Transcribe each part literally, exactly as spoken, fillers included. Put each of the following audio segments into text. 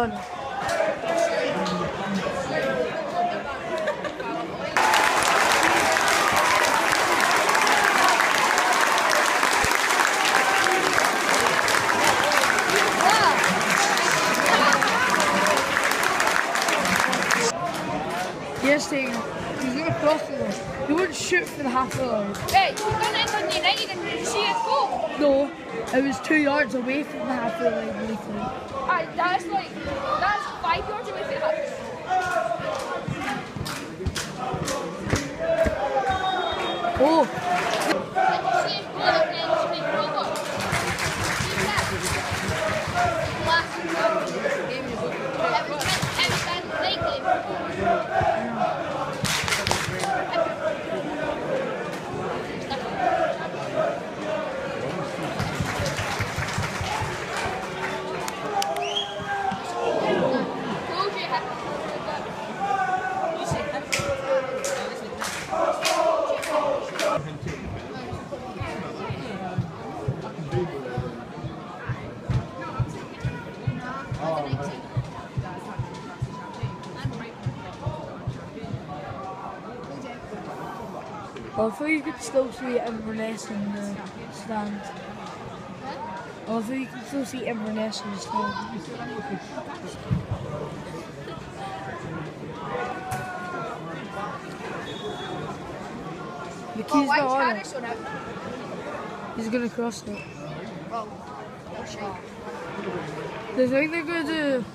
done. Yes, Dave. He's going to cross it though. He wouldn't shoot for the half line. Hey, you done it on United and did you see it go? No, it was two yards away from the half line. Aye, that's like, that's five yards away from the half. Oh! Did you see it go and then it's been proper? See that? Last game you booked. It was that late game. I thought you could still see Inverness in the stand. I thought you could still see Inverness in the stand. The key's Oh, not on it. Harris on it? He's gonna cross it. Oh, oh shit. They think they're gonna do.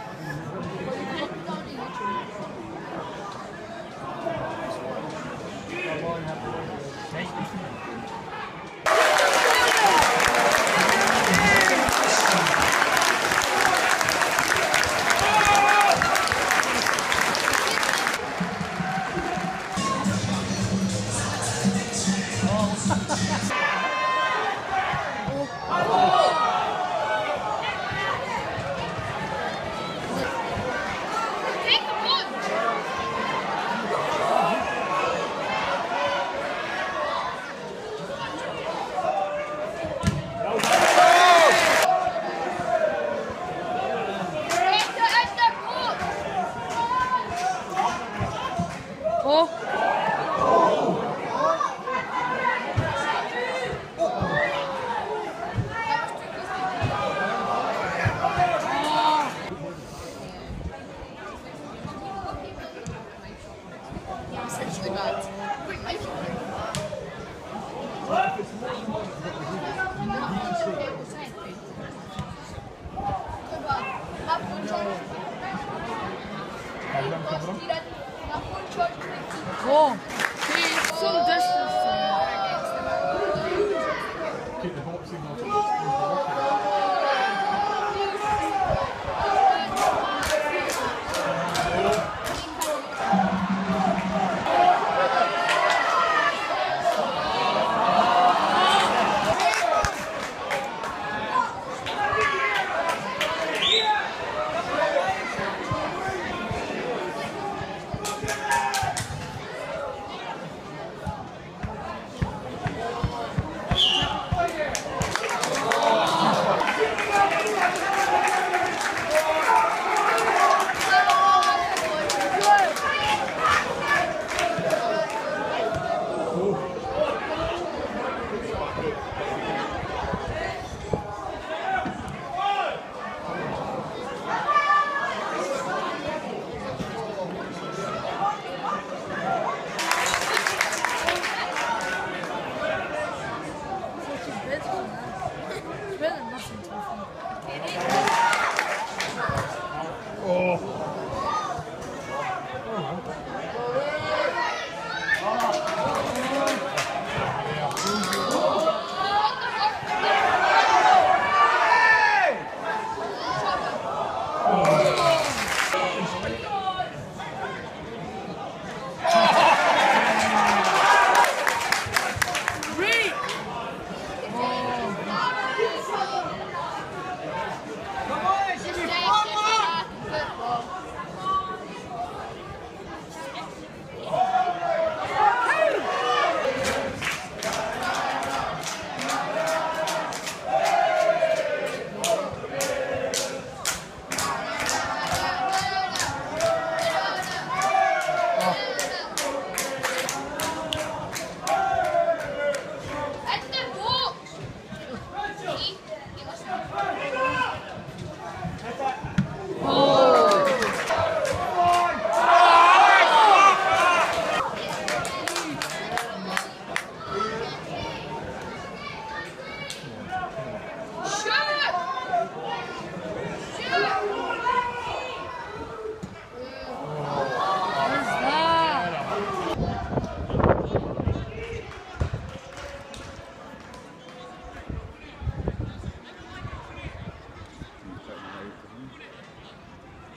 Oh, see, some distance. Keep the boxing on.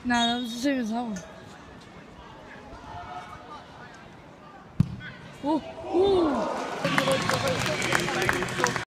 Nah, that was the same as that one. Oh.